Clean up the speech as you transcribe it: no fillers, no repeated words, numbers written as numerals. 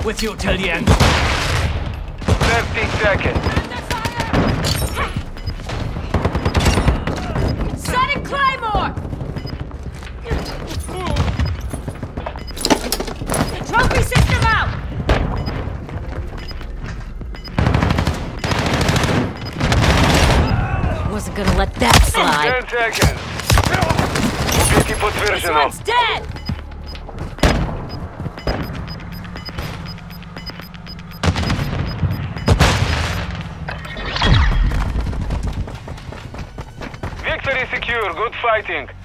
with you till the end. 30 seconds. Setting Claymore! Trophy system out! Wasn't gonna let that slide. 10 seconds. Убейте This подтверждено. one's dead! Victory secure. Good fighting.